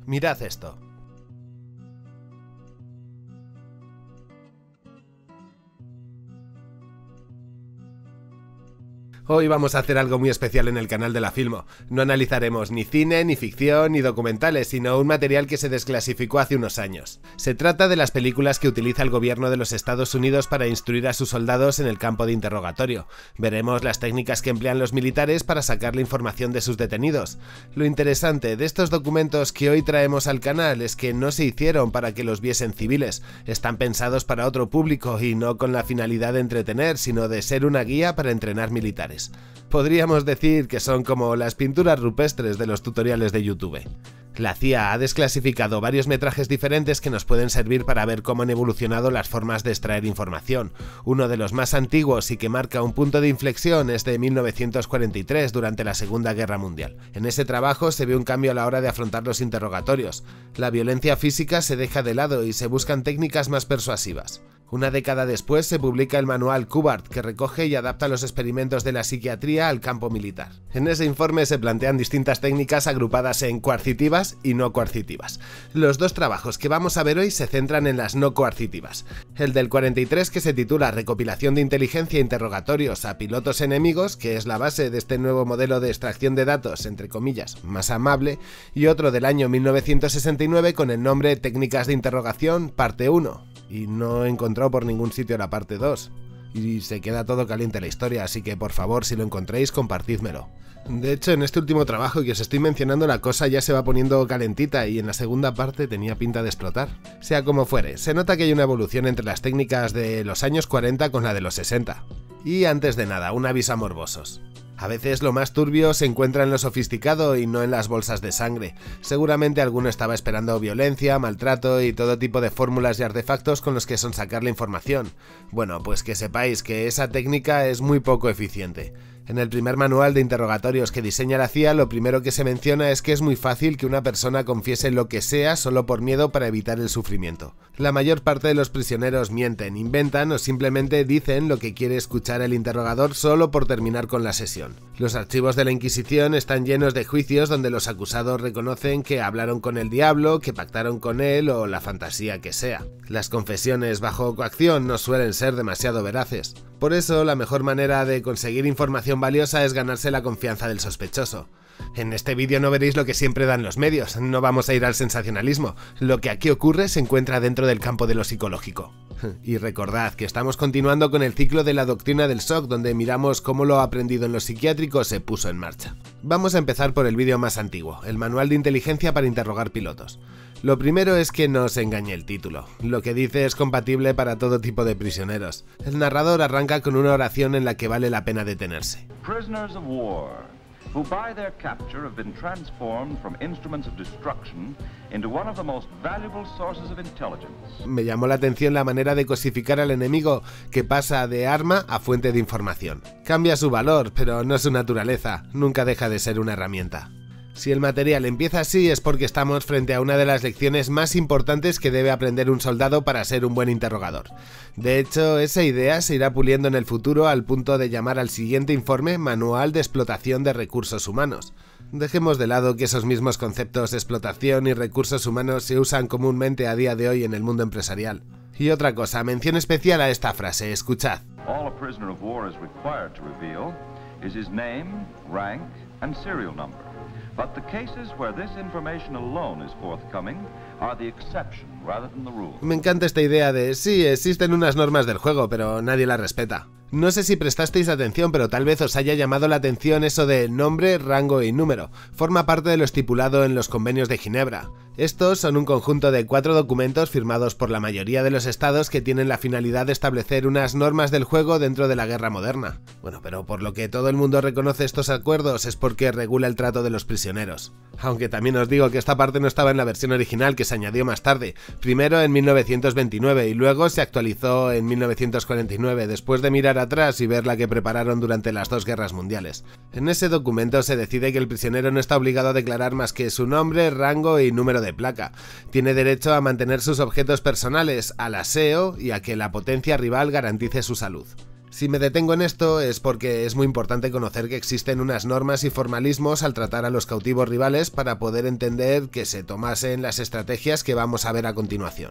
Mirad esto. Hoy vamos a hacer algo muy especial en el canal de La Filmo. No analizaremos ni cine, ni ficción, ni documentales, sino un material que se desclasificó hace unos años. Se trata de las películas que utiliza el gobierno de los Estados Unidos para instruir a sus soldados en el campo de interrogatorio. Veremos las técnicas que emplean los militares para sacar la información de sus detenidos. Lo interesante de estos documentos que hoy traemos al canal es que no se hicieron para que los viesen civiles. Están pensados para otro público y no con la finalidad de entretener, sino de ser una guía para entrenar militares. Podríamos decir que son como las pinturas rupestres de los tutoriales de YouTube. La CIA ha desclasificado varios metrajes diferentes que nos pueden servir para ver cómo han evolucionado las formas de extraer información. Uno de los más antiguos y que marca un punto de inflexión es de 1943, durante la Segunda Guerra Mundial. En ese trabajo se ve un cambio a la hora de afrontar los interrogatorios. La violencia física se deja de lado y se buscan técnicas más persuasivas. Una década después se publica el manual Cubart, que recoge y adapta los experimentos de la psiquiatría al campo militar. En ese informe se plantean distintas técnicas agrupadas en coercitivas y no coercitivas. Los dos trabajos que vamos a ver hoy se centran en las no coercitivas. El del 43, que se titula Recopilación de inteligencia e interrogatorios a pilotos enemigos, que es la base de este nuevo modelo de extracción de datos, entre comillas, más amable, y otro del año 1969 con el nombre Técnicas de interrogación, parte 1. Y no he encontrado por ningún sitio la parte 2. Y se queda todo caliente la historia, así que por favor, si lo encontréis, compartídmelo. De hecho, en este último trabajo que os estoy mencionando, la cosa ya se va poniendo calentita y en la segunda parte tenía pinta de explotar. Sea como fuere, se nota que hay una evolución entre las técnicas de los años 40 con la de los 60. Y antes de nada, un aviso a morbosos. A veces lo más turbio se encuentra en lo sofisticado y no en las bolsas de sangre. Seguramente alguno estaba esperando violencia, maltrato y todo tipo de fórmulas y artefactos con los que sonsacar la información. Bueno, pues que sepáis que esa técnica es muy poco eficiente. En el primer manual de interrogatorios que diseña la CIA, lo primero que se menciona es que es muy fácil que una persona confiese lo que sea solo por miedo para evitar el sufrimiento. La mayor parte de los prisioneros mienten, inventan o simplemente dicen lo que quiere escuchar el interrogador solo por terminar con la sesión. Los archivos de la Inquisición están llenos de juicios donde los acusados reconocen que hablaron con el diablo, que pactaron con él o la fantasía que sea. Las confesiones bajo coacción no suelen ser demasiado veraces. Por eso, la mejor manera de conseguir información valiosa es ganarse la confianza del sospechoso. En este vídeo no veréis lo que siempre dan los medios, no vamos a ir al sensacionalismo. Lo que aquí ocurre se encuentra dentro del campo de lo psicológico. Y recordad que estamos continuando con el ciclo de la doctrina del shock, donde miramos cómo lo aprendido en los psiquiátricos se puso en marcha. Vamos a empezar por el vídeo más antiguo, el manual de inteligencia para interrogar pilotos. Lo primero es que no os engañe el título. Lo que dice es compatible para todo tipo de prisioneros. El narrador arranca con una oración en la que vale la pena detenerse. Prisoners of war, who by their capture have been transformed from instruments of destruction into one of the most valuable sources of intelligence. Me llamó la atención la manera de cosificar al enemigo, que pasa de arma a fuente de información. Cambia su valor, pero no su naturaleza, nunca deja de ser una herramienta. Si el material empieza así es porque estamos frente a una de las lecciones más importantes que debe aprender un soldado para ser un buen interrogador. De hecho, esa idea se irá puliendo en el futuro al punto de llamar al siguiente informe Manual de Explotación de Recursos Humanos. Dejemos de lado que esos mismos conceptos de explotación y recursos humanos se usan comúnmente a día de hoy en el mundo empresarial. Y otra cosa, mención especial a esta frase, escuchad. All a prisoner of war is required to reveal is his name, rank, and serial number. But the cases where this information alone is forthcoming are the exception rather than the rule. Me encanta esta idea de sí, existen unas normas del juego, pero nadie las respeta. No sé si prestasteis atención, pero tal vez os haya llamado la atención eso de nombre, rango y número. Forma parte de lo estipulado en los convenios de Ginebra. Estos son un conjunto de 4 documentos firmados por la mayoría de los estados que tienen la finalidad de establecer unas normas del juego dentro de la guerra moderna. Bueno, pero por lo que todo el mundo reconoce estos acuerdos es porque regula el trato de los prisioneros. Aunque también os digo que esta parte no estaba en la versión original, que se añadió más tarde, primero en 1929 y luego se actualizó en 1949, después de mirar atrás y ver la que prepararon durante las 2 guerras mundiales. En ese documento se decide que el prisionero no está obligado a declarar más que su nombre, rango y número de placa. Tiene derecho a mantener sus objetos personales, al aseo y a que la potencia rival garantice su salud. Si me detengo en esto es porque es muy importante conocer que existen unas normas y formalismos al tratar a los cautivos rivales para poder entender que se tomasen las estrategias que vamos a ver a continuación.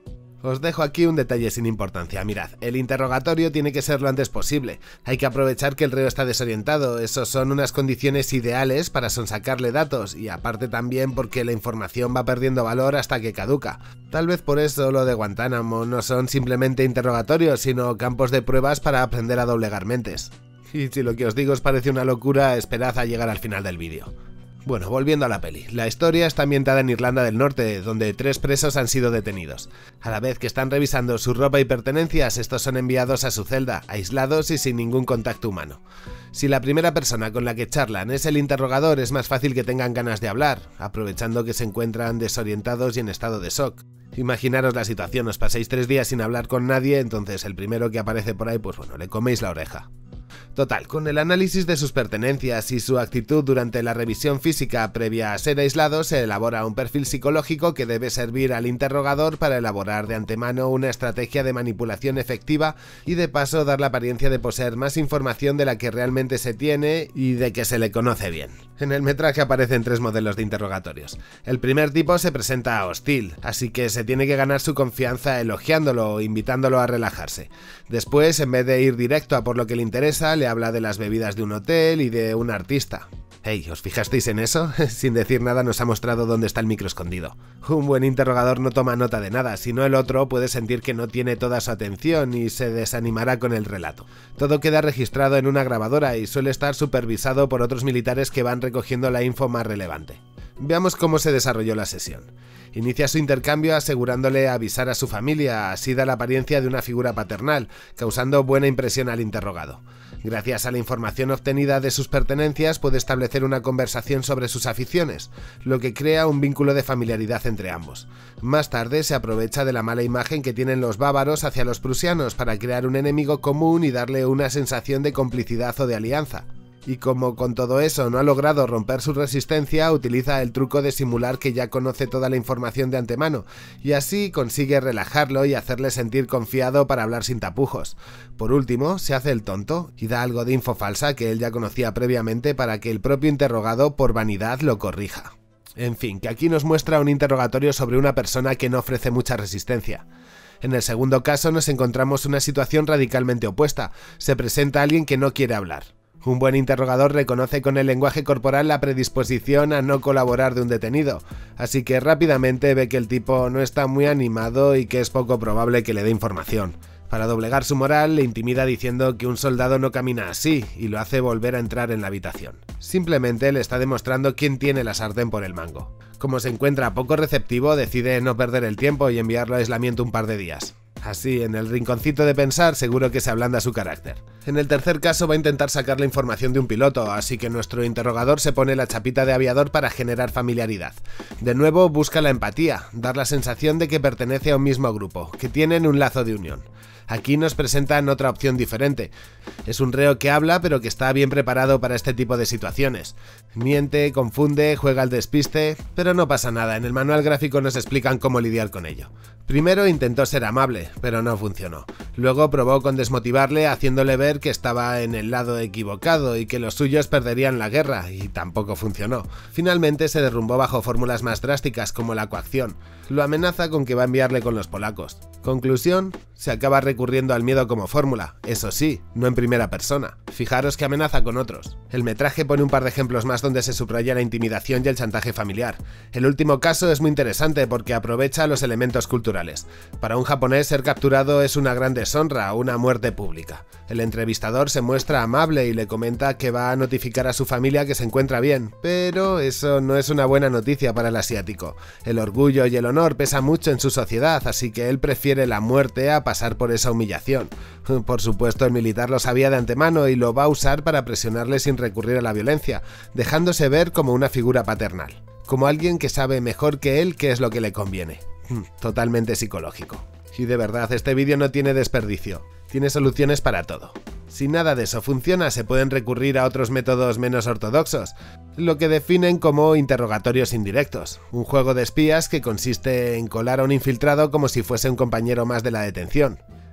Os dejo aquí un detalle sin importancia. Mirad, el interrogatorio tiene que ser lo antes posible. Hay que aprovechar que el reo está desorientado. Esos son unas condiciones ideales para sonsacarle datos, y aparte también porque la información va perdiendo valor hasta que caduca. Tal vez por eso lo de Guantánamo no son simplemente interrogatorios, sino campos de pruebas para aprender a doblegar mentes. Y si lo que os digo os parece una locura, esperad a llegar al final del vídeo. Bueno, volviendo a la peli, la historia está ambientada en Irlanda del Norte, donde 3 presos han sido detenidos. A la vez que están revisando su ropa y pertenencias, estos son enviados a su celda, aislados y sin ningún contacto humano. Si la primera persona con la que charlan es el interrogador, es más fácil que tengan ganas de hablar, aprovechando que se encuentran desorientados y en estado de shock. Imaginaros la situación, os paséis 3 días sin hablar con nadie, entonces el primero que aparece por ahí, pues bueno, le coméis la oreja. Total, con el análisis de sus pertenencias y su actitud durante la revisión física previa a ser aislado, se elabora un perfil psicológico que debe servir al interrogador para elaborar de antemano una estrategia de manipulación efectiva y de paso dar la apariencia de poseer más información de la que realmente se tiene y de que se le conoce bien. En el metraje aparecen 3 modelos de interrogatorios. El primer tipo se presenta hostil, así que se tiene que ganar su confianza elogiándolo o invitándolo a relajarse. Después, en vez de ir directo a por lo que le interesa, le habla de las bebidas de un hotel y de un artista. Hey, ¿os fijasteis en eso? Sin decir nada nos ha mostrado dónde está el micro escondido. Un buen interrogador no toma nota de nada, sino el otro puede sentir que no tiene toda su atención y se desanimará con el relato. Todo queda registrado en una grabadora y suele estar supervisado por otros militares que van recogiendo la info más relevante. Veamos cómo se desarrolló la sesión. Inicia su intercambio asegurándole avisar a su familia, así da la apariencia de una figura paternal, causando buena impresión al interrogado. Gracias a la información obtenida de sus pertenencias puede establecer una conversación sobre sus aficiones, lo que crea un vínculo de familiaridad entre ambos. Más tarde se aprovecha de la mala imagen que tienen los bávaros hacia los prusianos para crear un enemigo común y darle una sensación de complicidad o de alianza. Y como con todo eso no ha logrado romper su resistencia, utiliza el truco de simular que ya conoce toda la información de antemano, y así consigue relajarlo y hacerle sentir confiado para hablar sin tapujos. Por último, se hace el tonto y da algo de info falsa que él ya conocía previamente para que el propio interrogado, por vanidad, lo corrija. En fin, que aquí nos muestra un interrogatorio sobre una persona que no ofrece mucha resistencia. En el segundo caso nos encontramos una situación radicalmente opuesta. Se presenta alguien que no quiere hablar. Un buen interrogador reconoce con el lenguaje corporal la predisposición a no colaborar de un detenido, así que rápidamente ve que el tipo no está muy animado y que es poco probable que le dé información. Para doblegar su moral, le intimida diciendo que un soldado no camina así y lo hace volver a entrar en la habitación. Simplemente le está demostrando quién tiene la sartén por el mango. Como se encuentra poco receptivo, decide no perder el tiempo y enviarlo a aislamiento un par de días. Así, en el rinconcito de pensar, seguro que se ablanda su carácter. En el tercer caso va a intentar sacar la información de un piloto, así que nuestro interrogador se pone la chapita de aviador para generar familiaridad. De nuevo busca la empatía, dar la sensación de que pertenece a un mismo grupo, que tienen un lazo de unión. Aquí nos presentan otra opción diferente. Es un reo que habla pero que está bien preparado para este tipo de situaciones. Miente, confunde, juega al despiste, pero no pasa nada, en el manual gráfico nos explican cómo lidiar con ello. Primero intentó ser amable, pero no funcionó. Luego probó con desmotivarle haciéndole ver que estaba en el lado equivocado y que los suyos perderían la guerra, y tampoco funcionó. Finalmente se derrumbó bajo fórmulas más drásticas como la coacción. Lo amenaza con que va a enviarle con los polacos. Conclusión, se acaba recurriendo al miedo como fórmula, eso sí, no en primera persona. Fijaros que amenaza con otros. El metraje pone un par de ejemplos más donde se subraya la intimidación y el chantaje familiar. El último caso es muy interesante porque aprovecha los elementos culturales. Para un japonés ser capturado es una gran deshonra, una muerte pública. El entrevistador se muestra amable y le comenta que va a notificar a su familia que se encuentra bien, pero eso no es una buena noticia para el asiático. El orgullo y el honor pesa mucho en su sociedad, así que él prefiere la muerte a pasar por esa humillación. Por supuesto, el militar lo sabía de antemano y lo va a usar para presionarle sin recurrir a la violencia, dejándose ver como una figura paternal, como alguien que sabe mejor que él qué es lo que le conviene. Totalmente psicológico. Y de verdad, este vídeo no tiene desperdicio, tiene soluciones para todo. Si nada de eso funciona, se pueden recurrir a otros métodos menos ortodoxos, lo que definen como interrogatorios indirectos, un juego de espías que consiste en colar a un infiltrado como si fuese un compañero más de la detención.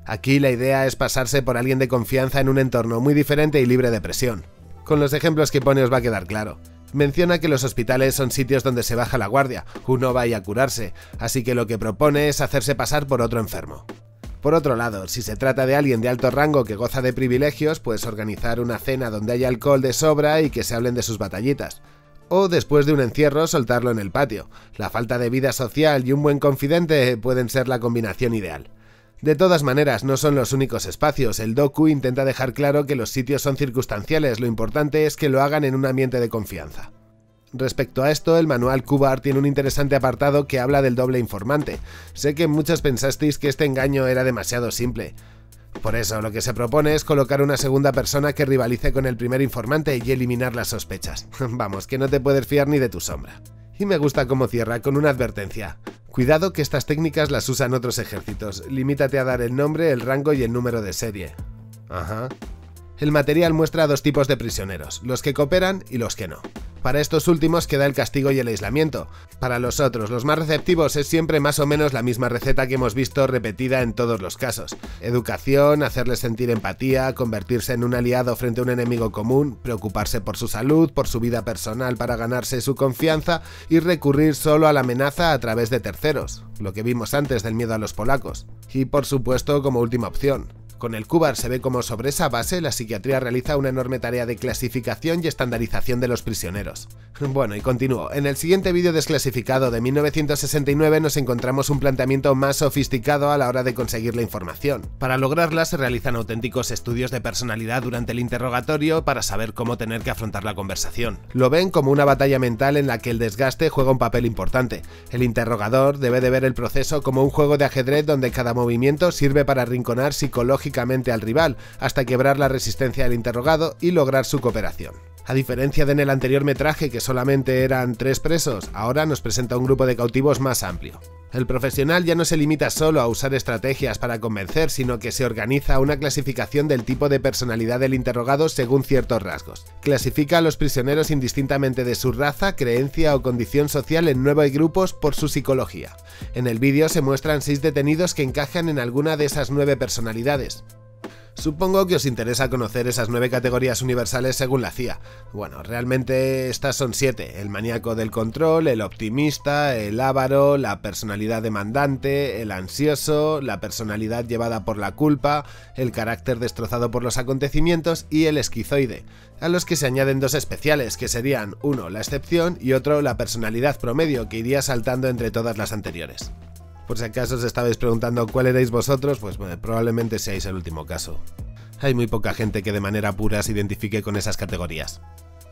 Aquí la idea es pasarse por alguien de confianza en un entorno muy diferente y libre de presión. Con los ejemplos que pone os va a quedar claro. Menciona que los hospitales son sitios donde se baja la guardia, uno va a curarse, así que lo que propone es hacerse pasar por otro enfermo. Por otro lado, si se trata de alguien de alto rango que goza de privilegios, pues organizar una cena donde haya alcohol de sobra y que se hablen de sus batallitas. O después de un encierro soltarlo en el patio. La falta de vida social y un buen confidente pueden ser la combinación ideal. De todas maneras, no son los únicos espacios. El docu intenta dejar claro que los sitios son circunstanciales, lo importante es que lo hagan en un ambiente de confianza. Respecto a esto, el manual Q-Bar tiene un interesante apartado que habla del doble informante. Sé que muchos pensasteis que este engaño era demasiado simple. Por eso, lo que se propone es colocar una segunda persona que rivalice con el primer informante y eliminar las sospechas. Vamos, que no te puedes fiar ni de tu sombra. Y me gusta cómo cierra con una advertencia. Cuidado que estas técnicas las usan otros ejércitos. Limítate a dar el nombre, el rango y el número de serie. Ajá. El material muestra dos tipos de prisioneros, los que cooperan y los que no. Para estos últimos queda el castigo y el aislamiento. Para los otros, los más receptivos, es siempre más o menos la misma receta que hemos visto repetida en todos los casos. Educación, hacerles sentir empatía, convertirse en un aliado frente a un enemigo común, preocuparse por su salud, por su vida personal para ganarse su confianza y recurrir solo a la amenaza a través de terceros, lo que vimos antes del miedo a los polacos. Y por supuesto, como última opción. Con el Q-Bar se ve como sobre esa base la psiquiatría realiza una enorme tarea de clasificación y estandarización de los prisioneros. Bueno, y continúo. En el siguiente vídeo desclasificado de 1969 nos encontramos un planteamiento más sofisticado a la hora de conseguir la información. Para lograrla se realizan auténticos estudios de personalidad durante el interrogatorio para saber cómo tener que afrontar la conversación. Lo ven como una batalla mental en la que el desgaste juega un papel importante. El interrogador debe de ver el proceso como un juego de ajedrez donde cada movimiento sirve para arrinconar psicológicamente al rival, hasta quebrar la resistencia del interrogado y lograr su cooperación. A diferencia de en el anterior metraje que solamente eran 3 presos, ahora nos presenta un grupo de cautivos más amplio. El profesional ya no se limita solo a usar estrategias para convencer, sino que se organiza una clasificación del tipo de personalidad del interrogado según ciertos rasgos. Clasifica a los prisioneros indistintamente de su raza, creencia o condición social en 9 grupos por su psicología. En el vídeo se muestran 6 detenidos que encajan en alguna de esas 9 personalidades. Supongo que os interesa conocer esas 9 categorías universales según la CIA. Bueno, realmente estas son 7, el maníaco del control, el optimista, el avaro, la personalidad demandante, el ansioso, la personalidad llevada por la culpa, el carácter destrozado por los acontecimientos y el esquizoide, a los que se añaden 2 especiales, que serían uno la excepción y otro la personalidad promedio, que iría saltando entre todas las anteriores. Por si acaso os estabais preguntando cuál erais vosotros, pues bueno, probablemente seáis el último caso. Hay muy poca gente que de manera pura se identifique con esas categorías.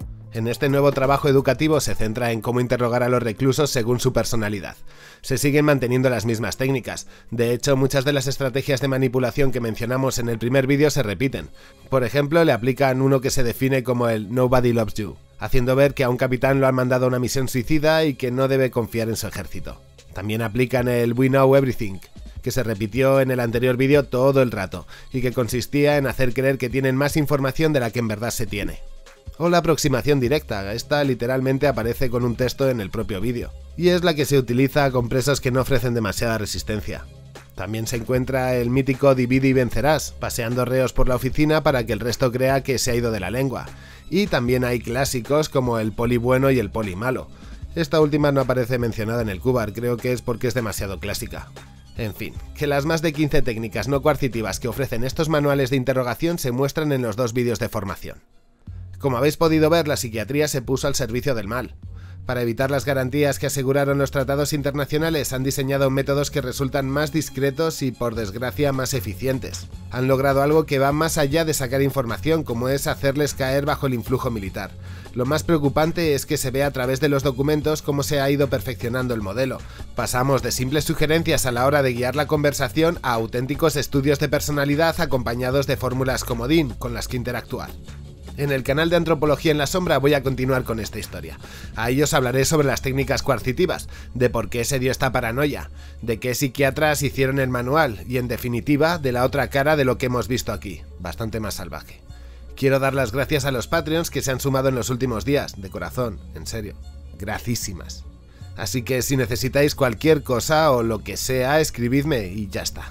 En este nuevo trabajo educativo se centra en cómo interrogar a los reclusos según su personalidad. Se siguen manteniendo las mismas técnicas. De hecho, muchas de las estrategias de manipulación que mencionamos en el primer vídeo se repiten. Por ejemplo, le aplican uno que se define como el Nobody Loves You, haciendo ver que a un capitán lo han mandado a una misión suicida y que no debe confiar en su ejército. También aplican el We Know Everything, que se repitió en el anterior vídeo todo el rato, y que consistía en hacer creer que tienen más información de la que en verdad se tiene. O la aproximación directa, esta literalmente aparece con un texto en el propio vídeo, y es la que se utiliza con presos que no ofrecen demasiada resistencia. También se encuentra el mítico divide y vencerás, paseando reos por la oficina para que el resto crea que se ha ido de la lengua. Y también hay clásicos como el poli bueno y el poli malo. Esta última no aparece mencionada en el Q-Bar, creo que es porque es demasiado clásica. En fin, que las más de 15 técnicas no coercitivas que ofrecen estos manuales de interrogación se muestran en los 2 vídeos de formación. Como habéis podido ver, la psiquiatría se puso al servicio del mal. Para evitar las garantías que aseguraron los tratados internacionales, han diseñado métodos que resultan más discretos y, por desgracia, más eficientes. Han logrado algo que va más allá de sacar información, como es hacerles caer bajo el influjo militar. Lo más preocupante es que se ve a través de los documentos cómo se ha ido perfeccionando el modelo. Pasamos de simples sugerencias a la hora de guiar la conversación a auténticos estudios de personalidad acompañados de fórmulas comodín con las que interactuar. En el canal de Antropología en la Sombra voy a continuar con esta historia. Ahí os hablaré sobre las técnicas coercitivas, de por qué se dio esta paranoia, de qué psiquiatras hicieron el manual y, en definitiva, de la otra cara de lo que hemos visto aquí, bastante más salvaje. Quiero dar las gracias a los Patreons que se han sumado en los últimos días, de corazón, en serio, gracísimas. Así que si necesitáis cualquier cosa o lo que sea, escribidme y ya está.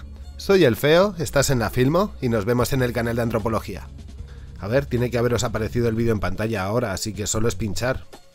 soy el Feo, estás en La Filmo y nos vemos en el canal de Antropología. A ver, tiene que haberos aparecido el vídeo en pantalla ahora, así que solo es pinchar.